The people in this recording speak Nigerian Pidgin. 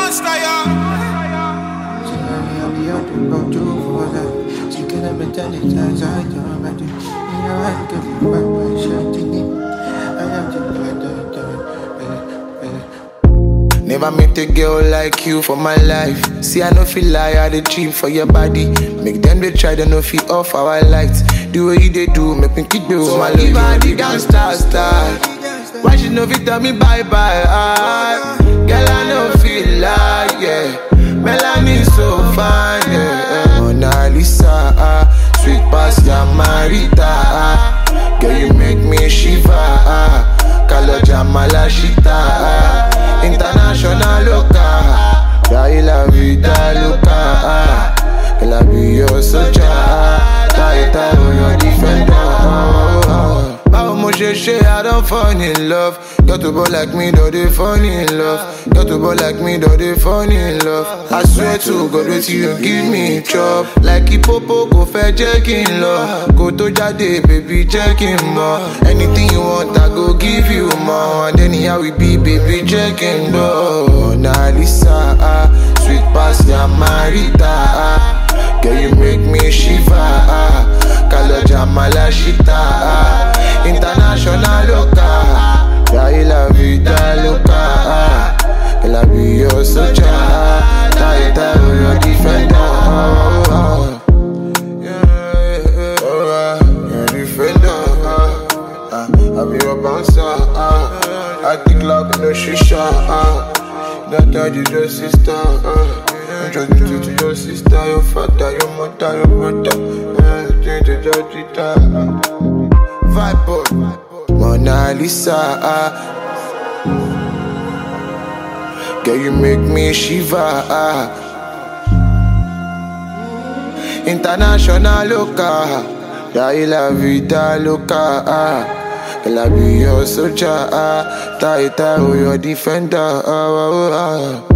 Gangsta, yeah. Never met a girl like you for my life. See, I no feel lie, I dey dream for your body. Make them they try, they no feel off our lights. The way you they do, make me keep you. So my give her the gangster style. Why she no fit tell me bye-bye? Girl, I no feel like, yeah. Melanie so fine, yeah. Mona Lisa, sweet past ya Marita. Girl, you make me shiver. Kaloja Malashita. International loca, dai la vida loca. Girl, I be your soldier, tighter your defender. How much shit I don't fall in love. Got to ball like me, though they fall in love. Got to ball like me, though they fall in love. I swear to God, wait till you give me chop. Like Ipopo, go fair checking love. Go to Jade, baby, checking more. Anything you want, I go give you more. And then here we be, baby, checking more. Mona Lisa, sweet past ya Marita. Girl, you make me shiver. Kaloja Malashita. International loca, dai la vida loca. Girl, I be your soldier, tighter your defender. Your defender. I be your bouncer. I think like no shisha. That is your sister. Introduce you to your sister, your father, your mother, your brother. Vibez, Mona Lisa. Girl, you make me shiver. International loca, dai la vida loca. Girl, I be your soldier, tighter your defender.